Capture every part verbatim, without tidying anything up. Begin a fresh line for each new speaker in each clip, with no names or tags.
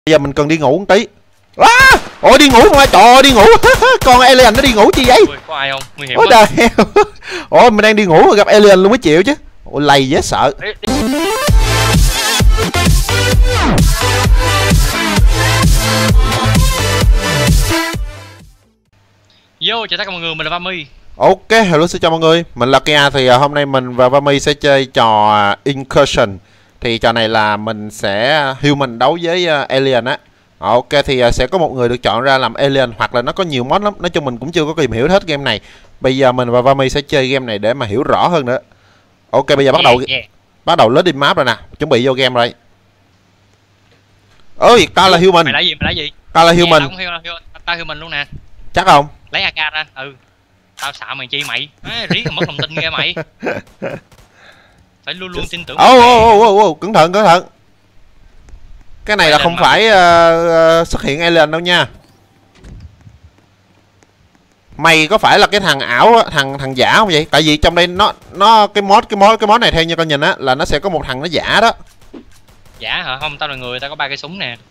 Bây giờ mình cần đi ngủ một tí. À, ôi đi ngủ mà, trời ơi đi ngủ. Con alien nó đi ngủ chi vậy?
Ui, có ai không? Nguy hiểm
Ôi
quá.
trời. Ôi mình đang đi ngủ mà gặp alien luôn mới chịu chứ. Ôi lầy dễ sợ.
Ê, Yo, chào tất cả mọi người, mình là Vami.
Ok, hello xin chào mọi người. Mình là Kia. Thì uh, hôm nay mình và Vami sẽ chơi trò uh, Incursion. Thì trò này là mình sẽ human đấu với uh, alien á. Ok, thì uh, sẽ có một người được chọn ra làm alien, hoặc là nó có nhiều mod lắm. Nói chung mình cũng chưa có tìm hiểu hết game này. Bây giờ mình và Vami sẽ chơi game này để mà hiểu rõ hơn nữa. Ok, bây giờ bắt đầu
yeah, yeah.
bắt đầu loading map rồi nè. Chuẩn bị vô game rồi. Ơi, tao là human.
Mày lấy gì? Mày lấy gì?
Tao là human.
Yeah, tao human luôn nè.
Chắc không?
Lấy a ca ra. Ừ. Tao xạo mày chi mày? À, riết mất lòng tin ghê mày. Phải luôn luôn tin tưởng.
Ô ô ô ô, cẩn thận cẩn thận. Cái này là không phải uh, uh, xuất hiện alien đâu nha. Mày có phải là cái thằng ảo, thằng thằng giả không vậy? Tại vì trong đây nó nó cái mod cái mod cái mod này theo như con nhìn á là nó sẽ có một thằng nó giả đó.
Giả hả? Không, tao là người, tao có ba cây súng nè.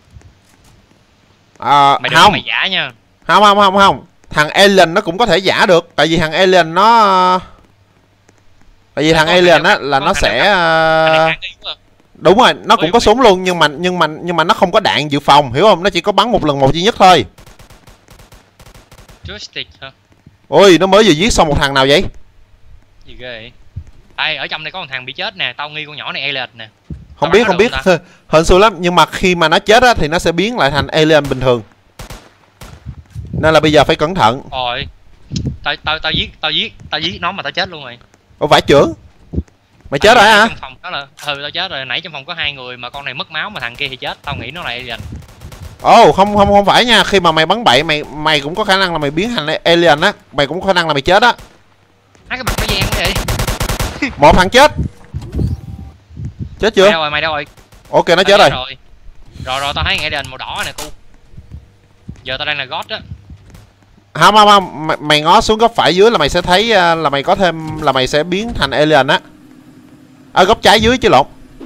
À,
mày
không.
Mày giả nha.
Không không không không. Thằng alien nó cũng có thể giả được, tại vì thằng alien nó tại vì thằng alien á là nó sẽ uh... đúng rồi, nó cũng có súng luôn, nhưng mà nhưng mà nhưng mà nó không có đạn dự phòng, hiểu không? Nó chỉ có bắn một lần một duy nhất thôi.
Joystick hả?
Ôi, nó mới vừa giết xong một thằng nào vậy?
Gì ghê vậy? Ai ở trong đây có một thằng bị chết nè, tao nghi con nhỏ này alien nè.
Không biết không biết, hên xui lắm, nhưng mà khi mà nó chết á thì nó sẽ biến lại thành alien bình thường. Nên là bây giờ phải cẩn thận.
Rồi. Tao tao tao giết, tao giết, tao giết nó mà tao chết luôn rồi.
Ủa vải trưởng. Mày chết rồi hả?
Trong phòng đó là ừ tao chết rồi, nãy trong phòng có hai người mà con này mất máu mà thằng kia thì chết, tao nghĩ nó là alien.
Ồ, oh, không không không phải nha, khi mà mày bắn bậy mày mày cũng có khả năng là mày biến thành alien á, mày cũng có khả năng là mày chết á.
Hai cái mặt nó gian vậy.
Một thằng chết. Chết chưa?
Mày đâu rồi, mày đâu rồi?
Ok, nó chết rồi.
rồi. Rồi rồi tao thấy alien màu đỏ nè cu. Giờ tao đang là God á.
Không không không, mày, mày ngó xuống góc phải dưới là mày sẽ thấy là mày có thêm là mày sẽ biến thành alien á. À, góc trái dưới chứ lộn.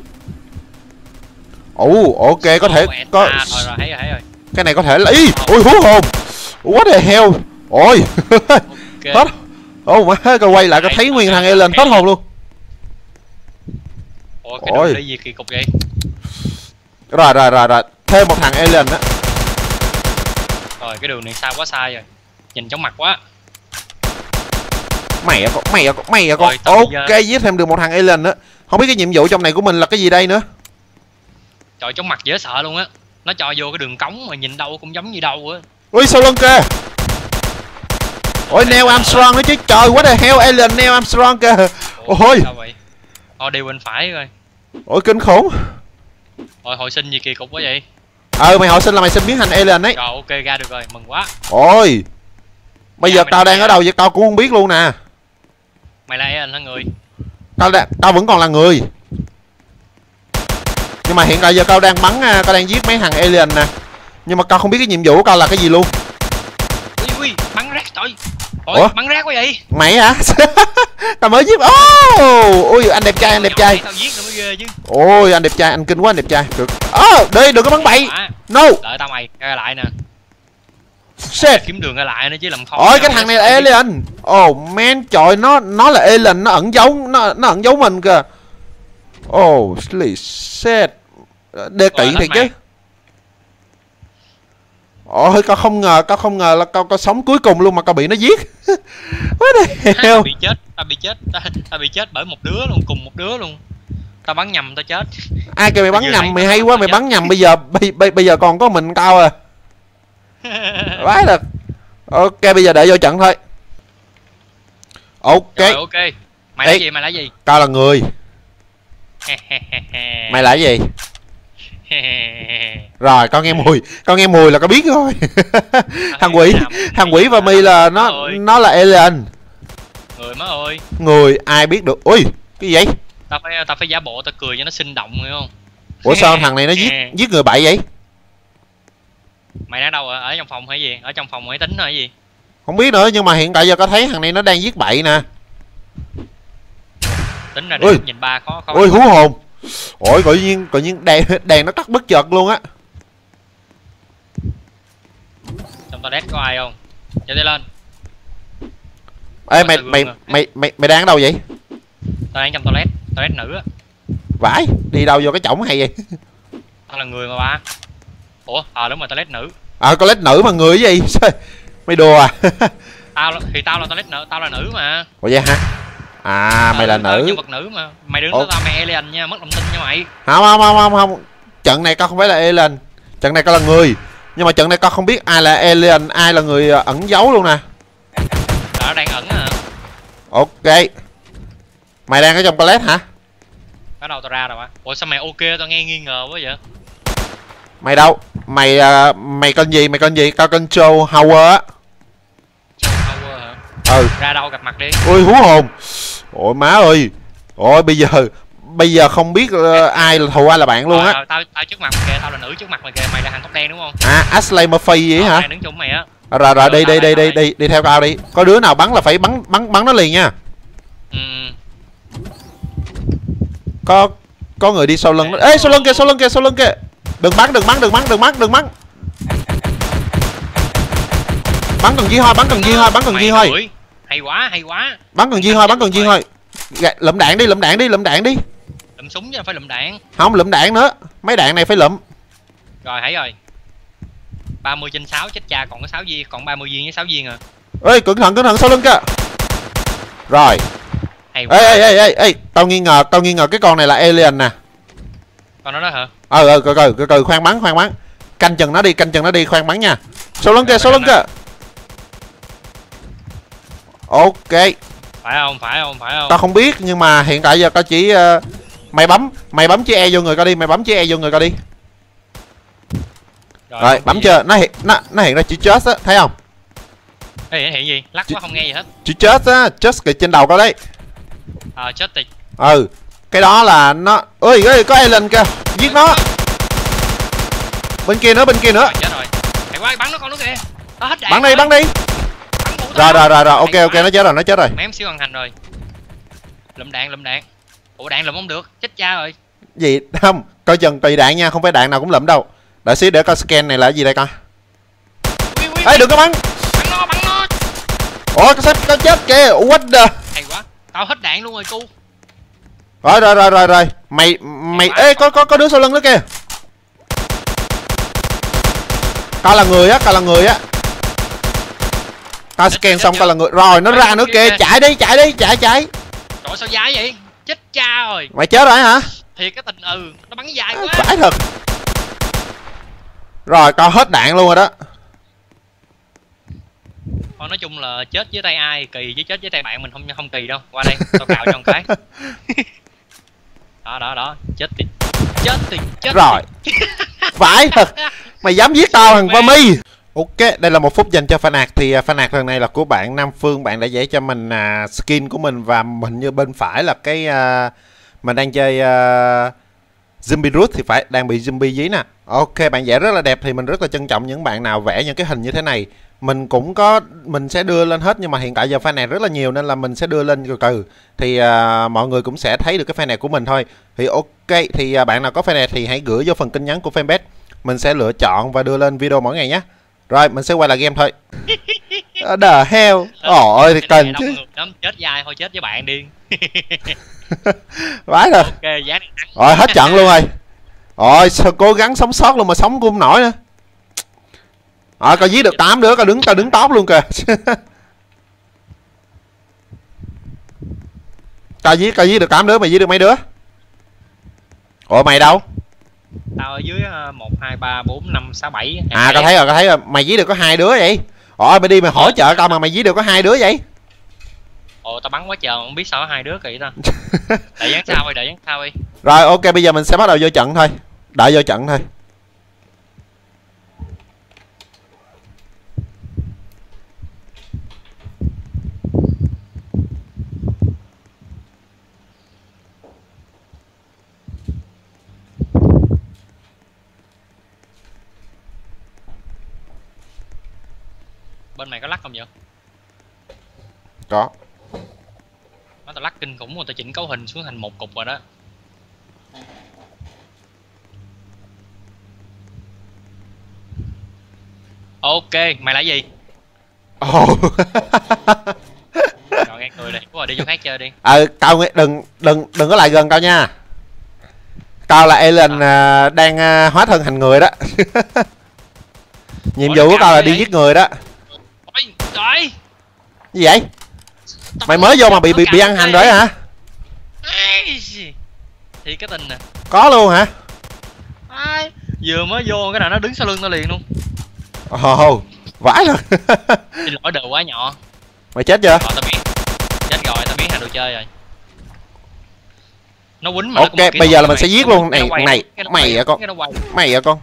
Ồ, ok, có thể có
à, rồi, rồi, thấy rồi, thấy rồi.
Cái này có thể là ý, ôi hú hồn. What the hell. Ôi. Hết. Ô má, coi quay lại có thấy nguyên thằng alien hết hồn luôn.
Ôi, cái đường đi gì kỳ cục vậy?
Rồi rồi rồi rồi, thêm một thằng alien á.
Rồi cái đường này xa quá xa rồi. Nhìn chóng mặt quá.
Mày à con, mày à con, mày à con. Ok, giờ... giết thêm được một thằng alien nữa. Không biết cái nhiệm vụ trong này của mình là cái gì đây nữa.
Trời, chóng mặt dễ sợ luôn á. Nó cho vô cái đường cống mà nhìn đâu cũng giống như đâu á.
Ui sau lưng kìa. Ôi Neil Armstrong nữa chứ. Trời, what the hell, alien Neil Armstrong kìa. Ôi.
Ôi đi bên phải rồi.
Ôi kinh khủng.
Ôi hồi sinh gì kỳ cục quá vậy.
Ờ mày hồi sinh là mày sẽ biến thành alien ấy.
Rồi ok, ra được rồi, mừng quá.
Ôi. Bây giờ tao đang ở đâu vậy tao cũng không biết luôn nè.
Mày là alien hả người?
Tao đã, tao vẫn còn là người. Nhưng mà hiện tại giờ tao đang bắn, tao đang giết mấy thằng alien nè. Nhưng mà tao không biết cái nhiệm vụ của tao là cái gì luôn.
Ui ui, bắn rác trời. Ôi, ủa? Bắn rác quá vậy?
Mày hả? Tao mới giết. Oh! Ui anh đẹp trai, anh đẹp trai.
Tao giết nữa mới ghê chứ.
Ôi anh đẹp trai, anh kinh quá anh đẹp trai. Được. Ơ, oh, đi đừng có bắn bậy. À, no.
Đợi tao mày, ra lại nè.
Shit.
Kiếm đường ra lại nữa chứ làm không.
Ôi cái thằng này là alien. Oh man, trời nó nó là alien, nó ẩn giấu nó nó ẩn giấu mình kìa. Oh, shit. Đê kỵ thiệt chứ. Ôi, tao không ngờ, tao không ngờ là tao, tao sống cuối cùng luôn mà tao bị nó giết. What the hell?
Tao bị chết, tao bị chết, tao, tao bị chết bởi một đứa luôn, cùng một đứa luôn. Tao bắn nhầm tao chết.
Ai kêu mày bắn nhầm, mày hay quá, mày bắn nhầm bây giờ bây, bây, bây giờ còn có mình tao à. Vãi được. Ok, bây giờ để vô trận thôi. Ok.
Rồi, ok. Mày là gì, mày là gì?
Tao là người. Mày là gì? Rồi con nghe mùi, con nghe mùi là có biết rồi. Thằng quỷ, thằng quỷ và mi là nó nó là alien.
Người má ơi.
Người ai biết được. Ui, cái gì vậy?
Tao phải tao phải giả bộ tao cười cho nó sinh động hiểu không?
Ủa sao thằng này nó giết giết người bậy vậy?
Mày đang đâu, ở trong phòng hay gì? Ở trong phòng máy tính hay gì?
Không biết nữa, nhưng mà hiện tại giờ có thấy thằng này nó đang giết bậy nè.
Tính ra để nhìn ba khó khó.
Ôi hú hồn. Ôi tự nhiên tự nhiên đèn đèn nó tắt bất chợt luôn á.
toilet có ai không? Chạy đi lên.
Ê mày mày, mày mày mày đang ở đâu vậy?
Tao đang trong toilet, toilet nữ á.
Vãi, đi đâu vô cái chổng hay vậy?
Tao là người mà ba. Ủa, ờ à, đúng rồi, toilet nữ.
À toilet nữ mà người cái gì? Mày đùa à?
Tao thì tao là toilet nữ, tao là nữ mà.
Ủa vậy hả? À mày là nữ.
Nhân vật nữ mà. Mày đứng đó tao mày alien nha, mất lòng tin nha mày.
Không không không không không. Trận này con không phải là alien. Trận này con là người. Nhưng mà trận này con không biết ai là alien, ai là người ẩn giấu luôn nè.
Đó đang ẩn à.
Ok. Mày đang ở trong toilet hả?
Bắt đầu tao ra rồi á. Ủa sao mày ok, tao nghe nghi ngờ quá vậy?
Mày đâu? Mày uh, mày kênh gì? Mày kênh gì? Tao kênh Joe Howard á.
Joe Howard hả?
Ừ.
Ra đâu gặp mặt đi.
Ôi hú hồn. Ôi má ơi. Ôi bây giờ bây giờ không biết uh, ai là thù ai là bạn luôn á.
Ờ, tao tao trước mặt mày kìa, tao là nữ trước mặt mày kìa, mày là thằng tóc đen đúng không?
À Ashley Murphy vậy
ờ,
hả?
mày đứng chung mày á.
À, rồi rồi đi đi đi đi đi đi theo tao đi. Có đứa nào bắn là phải bắn bắn bắn nó liền nha.
Ừ.
Có có người đi sau lưng. Ê sau lưng kìa, sau lưng kìa, sau lưng kìa. Đừng bắn, đừng bắn, đừng bắn, đừng bắn, đừng bắn. Bắn cần gì thôi, bắn cần gì thôi, bắn cần gì thôi.
Hay quá, hay quá.
Bắn cần gì thôi, bắn cần gì thôi. Lụm đạn đi, lụm đạn đi, lụm đạn đi.
Lụm súng chứ phải lụm đạn.
Không, lụm đạn nữa. Mấy đạn này phải lụm.
Rồi thấy rồi. ba mươi trên sáu chết cha, còn có sáu viên, còn ba mươi viên với sáu viên à.
Ê cẩn thận, cẩn thận sau lưng kìa. Rồi.
Hay
quá. Ê ê ê ê, tao nghi ngờ, tao nghi ngờ cái con này là alien nè.
Con nó đó hả?
Ờ ờ từ từ từ từ khoan bắn, khoan bắn. Canh chừng nó đi, canh chừng nó đi, khoan bắn nha. Sau lưng kìa, sau lưng kìa. Ok.
Phải không, phải không, phải không?
Tao không biết nhưng mà hiện tại giờ tao chỉ uh, mày bấm, mày bấm chữ E vô người coi đi, mày bấm chữ E vô người coi đi. Rồi, rồi bấm chưa? Nó hiện nó nó hiện ra chữ chết á, thấy không?
Ê, hiện hiện gì? Lắc quá không nghe gì hết.
Chữ chết á, chết kìa trên đầu coi đấy.
Ờ chết thì.
Ừ. Cái đó là nó. Ơi ơi có alien kìa, giết nó. Bên kia nữa, bên kia nữa.
Rồi, chết rồi. Mày qua bắn nó con nó kìa. Nó hết đạn.
Bắn đi, bắn đi. Rồi rồi rồi rồi, ok ok nó chết rồi, nó chết rồi.
Mấy em siêu hoàn thành rồi. Lụm đạn, lụm đạn. Ủa đạn lụm không được, chết cha rồi.
Gì? Không, coi chừng tùy đạn nha, không phải đạn nào cũng lụm đâu. Đợi xíu để coi scan này là cái gì đây coi. Ê đừng có bắn.
Bắn nó, bắn nó.
Ủa cái sắp có chết kìa, what the.
Hay quá. Tao hết đạn luôn rồi cu.
Rồi rồi rồi rồi rồi. Mày mày ê có có có đứa sau lưng nữa kìa. Tao là người á, tao là người á. Tao scan xong tao là người. Rồi nó ra nữa kìa, chạy đi, chạy đi, chạy chạy.
Trời sao dài vậy? Chết cha rồi.
Mày chết rồi hả?
Thiệt cái tình ừ, nó bắn dài quá.
Phải thật. Rồi tao hết đạn luôn rồi đó.
Thôi nói chung là chết với tay ai kỳ, với chết với tay bạn mình không không kỳ đâu. Qua đây, tao cạo cho một cái. Đó đó đó, chết thì chết thì chết.
Rồi. Phải thật. Mày dám giết tao thằng Vami. Ok, đây là một phút dành cho fan art. Thì fan art lần này là của bạn Nam Phương. Bạn đã vẽ cho mình uh, skin của mình. Và hình như bên phải là cái uh, mình đang chơi uh, zombie root thì phải đang bị zombie dí nè. Ok, bạn vẽ rất là đẹp. Thì mình rất là trân trọng những bạn nào vẽ những cái hình như thế này. Mình cũng có, mình sẽ đưa lên hết. Nhưng mà hiện tại giờ fan art rất là nhiều nên là mình sẽ đưa lên từ từ. Thì uh, mọi người cũng sẽ thấy được cái fan art của mình thôi. Thì ok, thì uh, bạn nào có fan art thì hãy gửi vô phần tin nhắn của fanpage. Mình sẽ lựa chọn và đưa lên video mỗi ngày nhé. Rồi mình sẽ quay lại game thôi. The hell. Ôi thì cần chứ.
Chết dài thôi, chết với bạn đi.
Vãi rồi.
Ok, giá
rồi hết trận luôn rồi. Rồi sao cố gắng sống sót luôn mà sống cũng không nổi nữa. Rồi coi giết được tám đứa, coi đứng tao đứng top luôn kìa. Tao giết coi giết được tám đứa, mày giết được mấy đứa? Ủa mày đâu?
Tao ở dưới một, hai, ba, bốn, năm, sáu, bảy.
À tao thấy rồi, tao thấy rồi. Mày giết được có hai đứa vậy? Ủa mày đi mày hỗ trợ tao mà mày giết được có hai đứa vậy?
Ồ tao bắn quá trời, không biết sao có hai đứa kỳ ta. Đợi dán sao đi, đợi dán sao đi.
Rồi ok, bây giờ mình sẽ bắt đầu vô trận thôi. Đợi vô trận thôi.
Bên mày có lắc không vậy?
Có.
Nó tao lắc kinh khủng rồi, tao chỉnh cấu hình xuống thành một cục rồi đó. Ok, mày lấy gì?
Ồ.
Rồi nghe cười đi, rồi đi chỗ khác chơi đi.
Ờ, Cao đừng đừng đừng có lại gần Cao nha. Cao là Alien à, đang à, hóa thân thành người đó. Nhiệm
Ủa,
vụ của Cao là đi
vậy?
giết người đó.
Ôi, trời.
Gì vậy? Mày mới vô mà bị bị bị ăn hành rồi hả?
Thì cái tình nè.
Có luôn hả?
Ai? Vừa mới vô cái nào nó đứng sau lưng tao liền luôn.
Ồ, oh, vãi rồi.
Xin lỗi đồ quá nhỏ.
Mày chết chưa?
Rồi tao biết. Chết rồi, tao biết là đồ chơi rồi. Nó quýnh mà.
Ok,
nó
bây giờ là mình sẽ giết luôn này này. Mày à con. Mày à con.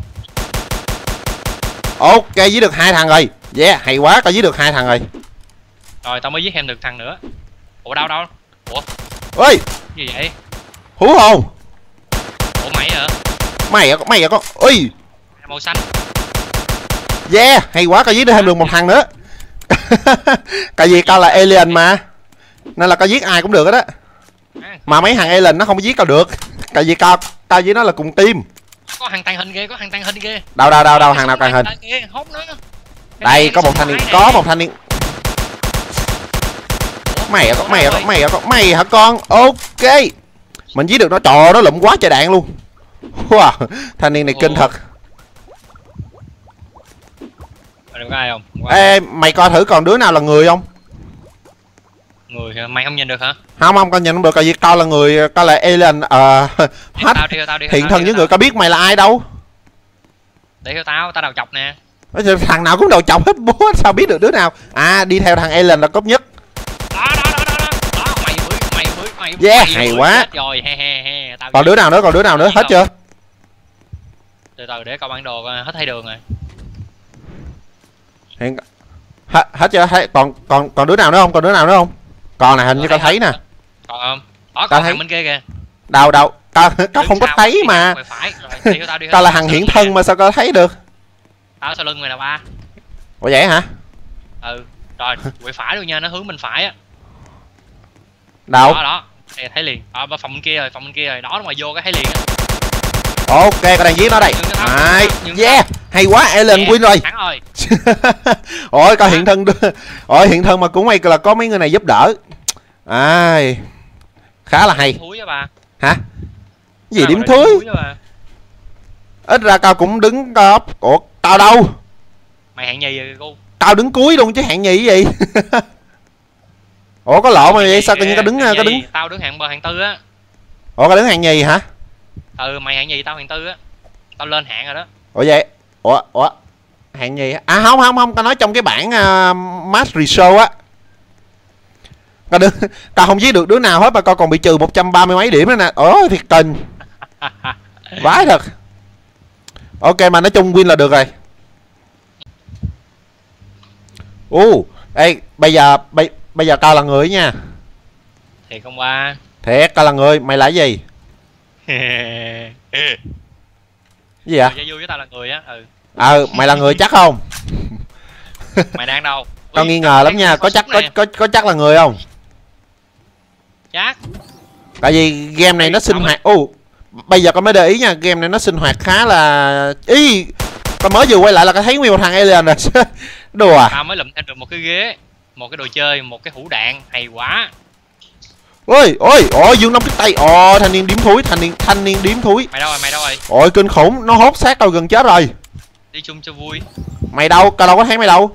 Ok, giết được hai thằng rồi. Yeah, hay quá, tao giết được hai thằng rồi.
Rồi tao mới giết thêm được thằng nữa. Ủa đâu đâu? Ủa?
Ơi,
gì vậy?
hú hồn.
Ủa mày hả?
Mày à con, mày à con. Ui.
Màu xanh.
Yeah, hay quá, tao giết được thêm được một thằng nữa. Tại vì tao là alien mà, nên là tao giết ai cũng được hết á. Mà mấy thằng alien nó không giết tao được. Tại vì tao tao với nó là cùng team.
Có thằng tàng hình kia, có thằng tàng hình kia.
Đâu đâu đâu đâu, thằng nào tàng hình?
Hốt nó.
Đây có một thanh niên, có một thanh niên. Mày à con, mày à con, mày à con, mày hả con? Ok. Mình giết được nó, trò nó lụm quá trời đạn luôn. Wow, thanh niên này kinh thật.
Có ai không? Có
Ê, mày coi thử còn đứa nào là người không?
Người hả? Mày không nhìn được hả?
Không không, con nhìn không được, tại vì tao là người, tao là alien ờ hết hiện thân với người, tao biết mày là ai đâu.
Để theo tao, tao đầu chọc nè.
Thằng nào cũng đầu chọc hết bố, sao biết được đứa nào? À, đi theo thằng alien là tốt nhất.
Đó đó đó đó đó. Đó mày bưởi, mày bưởi, mày
bưởi. Yeah, hay quá.
Rồi, he he he. Tao
Còn đứa nào nữa, còn đứa nào nữa, hết chưa?
Từ từ để coi bản đồ coi, hết thấy đường rồi.
Hiện hết, hết chưa? Thấy còn còn còn đứa nào nữa không? Còn đứa nào nữa không? Còn này hình như tao thấy nè.
Còn không? Đó, còn thằng bên kia kìa.
Đâu đâu, tao tao không có thấy mà. Tao là thằng hiển thân mà sao tao thấy được?
Tao sau lưng mày là ba.
Ủa vậy hả?
Ừ, rồi, quay phải luôn nha, nó hướng bên phải á.
Đâu?
Đó đó, thấy, thấy liền. Ờ, à, phòng bên kia rồi, phòng bên kia rồi, đó ngoài vô cái thấy liền á.
Ok, tao đang giết nó đây. Ai, yeah, hay quá, Alien yeah, win rồi.
Thắng rồi.
Ôi, coi hiện thân, ôi hiện thân mà cũng may là có mấy người này giúp đỡ. Ai, khá là hay.
Thúi á bà.
Hả? Gì điểm thúi? Ít ra tao cũng đứng top. Ủa, tao đâu?
Mày hạng nhì rồi cô.
Tao đứng cuối luôn chứ hạng nhì cái gì? Ủa có lộ mà vậy sao tự nhiên tao đứng có đứng?
Tao đứng hạng bờ hạng tư á.
Ủa tao đứng hạng nhì hả?
Ừ, mày hạng nhì tao hạng tư á. Tao lên hạng rồi đó.
Ủa vậy? Ủa ủa hạng nhì à? À không không không, tao nói trong cái bảng uh, match result á. Tao đứng, tao không giết được đứa nào hết mà coi còn bị trừ một trăm ba mươi mấy điểm nữa nè. Ôi thiệt tình. Vãi thật. Ok mà nói chung win là được rồi. Ồ, uh, ê bây giờ bây, bây giờ tao là người nha.
Thiệt không ba?
Thiệt, tao là người, mày là gì? Gì vậy?
Mày vui với tao là người á, ừ.
Ờ, mày là người chắc không?
Mày đang đâu?
Tao nghi ngờ lắm nha, có chắc có, có có chắc là người không?
Chắc.
Tại vì game này nó sinh hoạt. Ồ, bây giờ con mới để ý nha, game này nó sinh hoạt khá là ý. Tao mới vừa quay lại là tao thấy nguyên một thằng alien rồi. Đùa à?
Tao mới lụm thêm được một cái ghế, một cái đồ chơi, một cái hũ đạn, hay quá.
Ôi, ôi, ôi, dương năm cái tay. Ồ, thanh niên điếm thúi, thanh niên thanh niên điếm thúi.
Mày đâu rồi, mày đâu rồi?
Ôi kinh khủng, nó hốt xác tao gần chết rồi.
Đi chung cho vui.
Mày đâu, tao đâu có thấy mày đâu.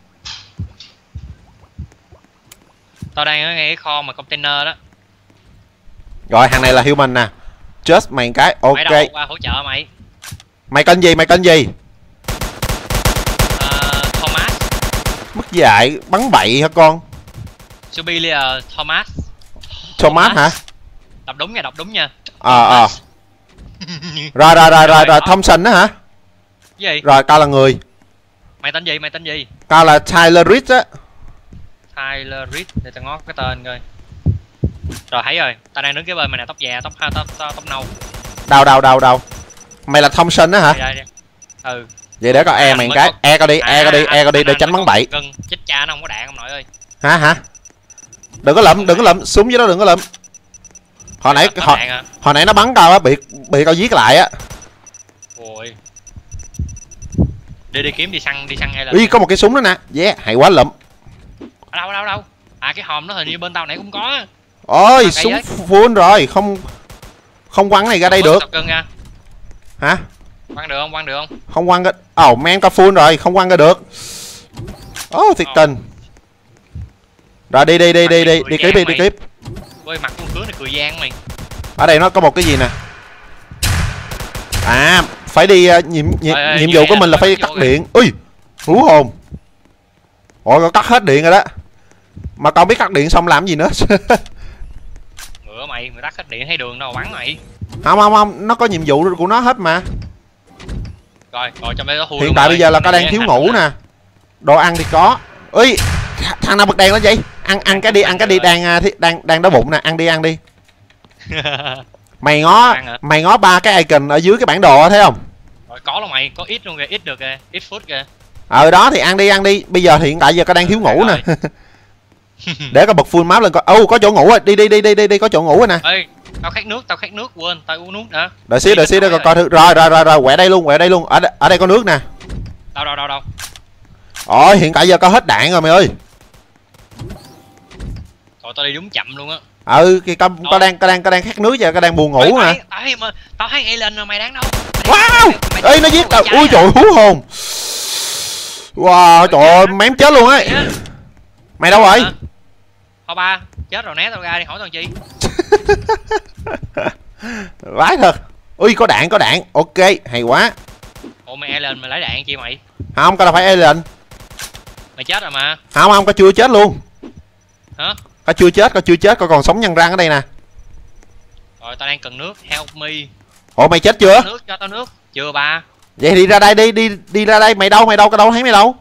Tao đang ở ngay cái kho mà container đó.
Rồi, thằng này là human nè. Just mày cái, ok.
Mày đâu qua hỗ trợ mày?
Mày kênh gì, mày kênh gì?
Uh, Thomas.
Mất dạy, bắn bậy hả con?
Superior Thomas.
Thomas hả?
Đọc đúng nha, đọc đúng nha.
Ờ ờ. Rồi rồi rồi rồi rồi, Thompson đó hả?
Gì?
Rồi, tao là người.
Mày tên gì, mày tên gì?
Tao là Tyler Reed á.
Tyler Reed, để tao ngó cái tên coi. Rồi thấy rồi, tao đang đứng kế bên mày nè, tóc già, tóc tóc tóc, tóc, tóc nâu.
Đâu đâu đâu đâu. Mày là Thompson á hả?
Đây, đây, đây. Ừ.
Vậy để coi e mày cái, e coi đi, e coi đi, e coi đi để tránh bắn bậy.
Gần chết cha nó không có đạn ông nội ơi.
Hả hả? Đừng có lụm, đừng có lụm, súng với đó đừng có lụm. Hồi nãy hồi, hồi nãy nó bắn tao á, bị bị tao giết lại á.
Ôi. đi đi kiếm đi săn đi săn hay là
Ý có một cái súng đó nè. Yeah, hay quá lụm.
ở đâu ở đâu ở đâu? À cái hòm nó hình như bên tao nãy cũng có.
Ôi súng full rồi, không không quăng này ra đây được.
Ra.
Hả?
Quăng được không? Quăng được không?
Không quăng ra. Ồ oh, men có full rồi, không quăng ra được. Ồ oh, thiệt oh. tình. Rồi đi đi đi đi đi đi tiếp đi đi tiếp.
Ôi mặt con khứa này cười gian mày.
Ở đây nó có một cái gì nè. À phải đi uh, nhiệm nhiệm,
ơi,
nhiệm vụ của mình là phải cắt điện. Ui hú hồn. Ôi có cắt hết điện rồi đó. Mà con biết cắt điện xong làm gì nữa.
Ngựa mày, người tắt hết điện thấy đường đâu bắn mày.
Không không không, nó có nhiệm vụ của nó hết mà.
Rồi, rồi trong đây có
hiện tại bây giờ là có đang thiếu ngủ nè. Đồ ăn thì có. Ui thằng nào bật đèn lên vậy? Ăn ăn cái đi, ăn cái đi, đang đang đang đói bụng nè, ăn đi ăn đi. Mày ngó mày ngó ba cái icon ở dưới cái bản đồ thấy không?
Rồi có luôn mày, có ít luôn kìa, ít được kìa, ít phút kìa.
Ờ đó thì ăn đi ăn đi. Bây giờ thì hiện tại giờ có đang thiếu ngủ nè. Để có bật full map lên coi. Ô có chỗ ngủ rồi, đi đi đi đi đi đi có chỗ ngủ rồi nè.
Ê, tao khát nước, tao khát nước quên, tao uống nước nữa.
Đợi xíu đợi xíu để coi coi thử. Rồi rồi rồi rồi, quẹ đây luôn, quẹ đây luôn. Ở đây, ở đây có nước nè.
Đâu đâu đâu đâu.
Ôi hiện tại giờ có hết đạn rồi mày ơi.
Rồi tao đi đúng chậm luôn á.
Ừ thì con có đang có đang có đang khát nước giờ, có đang buồn ngủ mà.
Tao thấy tao thấy Alien rồi mày đang đâu?
Wow. Ê nó giết tao. Ui trời hú hồn. Wow trời ơi mém chết luôn ấy. Mày đâu rồi?
Thôi ba, chết rồi né tao ra đi hỏi tao chi.
Vãi thật. Ui có đạn có đạn. Ok hay quá.
Ủa mày Alien mày lấy đạn chi mày?
Không có đâu phải Alien.
Mày chết rồi mà.
Không không có chưa chết luôn.
Hả?
Có chưa chết, có chưa chết, có còn sống nhân răng ở đây nè.
Rồi tao đang cần nước, help me.
Ủa mày chết chưa?
Cho nước, cho tao nước. Chưa ba.
Vậy thì ra đây đi, đi đi ra đây, mày đâu, mày đâu, có đâu thấy mày đâu?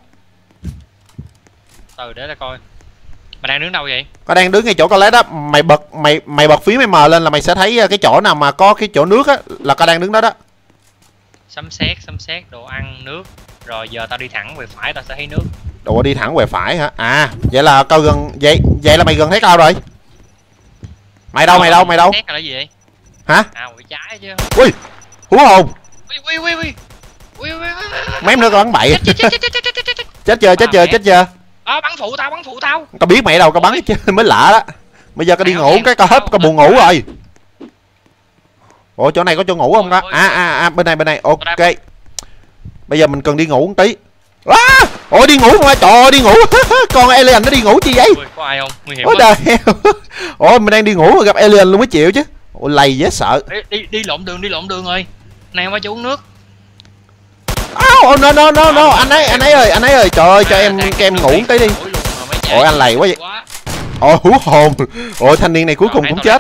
Từ để tao coi. Mày đang đứng đâu vậy?
Có đang đứng ngay chỗ con led đó, mày bật mày mày bật phím mày mờ lên là mày sẽ thấy cái chỗ nào mà có cái chỗ nước á là có đang đứng đó đó.
Sấm sét, sấm sét, đồ ăn, nước. Rồi giờ tao đi thẳng về phải tao sẽ thấy nước.
Đồ đi thẳng về phải hả? À, vậy là coi gần vậy vậy là mày gần thấy tao rồi. Mày đâu, mày đâu, mày đâu?
Sét là gì vậy?
Hả?
À, quỷ trái chứ.
Ui, hú hồn.
Ui ui ui ui. Ui ui.
Mém nữa con bắn bậy. Chết chưa, chết chưa, chết chưa?
Ờ bắn phụ tao, bắn phụ tao.
Có biết mày đâu, có bắn chứ mới lạ đó. Bây giờ có đi ngủ cái có hấp, có buồn ngủ rồi. Ủa chỗ này có chỗ ngủ không đó? À à à bên này bên này. Ok. Bây giờ mình cần đi ngủ một tí. À, ôi đi ngủ mà trời ơi đi ngủ. Con alien nó đi ngủ chi vậy?
Ui, có ai không? Nguy hiểm.
Ôi trời. Ôi mình đang đi ngủ mà gặp alien luôn mới chịu chứ. Ôi lầy dễ sợ.
Đi đi, đi lộn đường, đi lộn đường ơi. Này qua cho uống nước.
Oh, no no no no, anh ấy anh ấy ơi, anh ấy ơi, trời ơi cho em cho em ngủ một tí đi. Ôi anh lầy quá vậy. Ôi hú hồn. Ôi thanh niên này cuối cùng cũng chết.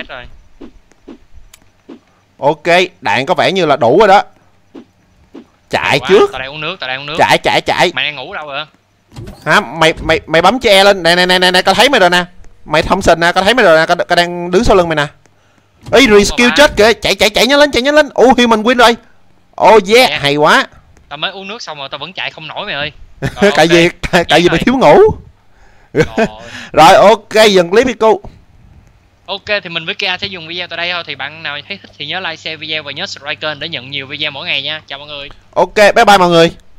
Ok, đạn có vẻ như là đủ rồi đó. Chạy trước.
Tao đang uống nước, tao đang uống nước.
Chạy chạy chạy.
Mày đang ngủ đâu rồi?
Hả? Mày mày mày bấm che lên. Nè nè nè nè, tao thấy mày rồi nè. Mày thông sinh nè, tao thấy mày rồi nè, tao đang đứng sau lưng mày nè. Ê reskill chết kìa, chạy chạy chạy nhanh lên, chạy nhanh lên. Ô human win rồi. Oh yeah, yeah, hay quá.
Tao mới uống nước xong rồi tao vẫn chạy không nổi mày ơi.
Tại okay. vì tại, tại vì mày thiếu ngủ. Rồi, rồi ok, dừng clip đi cô.
Ok thì mình với Kia sẽ dùng video tại đây thôi. Thì bạn nào thấy thích thì nhớ like, share video và nhớ subscribe kênh để nhận nhiều video mỗi ngày nha. Chào mọi người.
Ok, bye bye mọi người.